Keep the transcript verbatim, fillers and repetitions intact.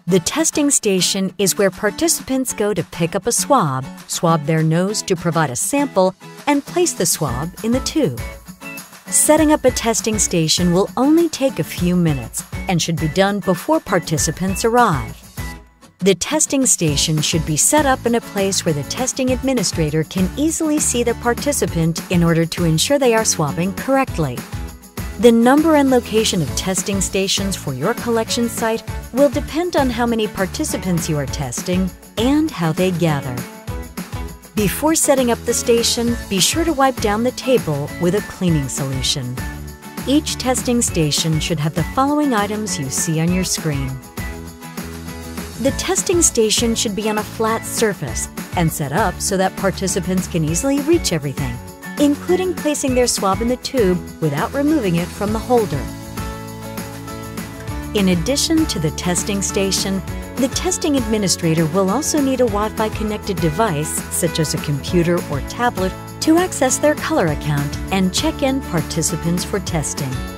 The testing station is where participants go to pick up a swab, swab their nose to provide a sample, and place the swab in the tube. Setting up a testing station will only take a few minutes and should be done before participants arrive. The testing station should be set up in a place where the testing administrator can easily see the participant in order to ensure they are swabbing correctly. The number and location of testing stations for your collection site will depend on how many participants you are testing and how they gather. Before setting up the station, be sure to wipe down the table with a cleaning solution. Each testing station should have the following items you see on your screen. The testing station should be on a flat surface and set up so that participants can easily reach everything, including placing their swab in the tube without removing it from the holder. In addition to the testing station, the testing administrator will also need a Wi-Fi connected device, such as a computer or tablet, to access their color account and check in participants for testing.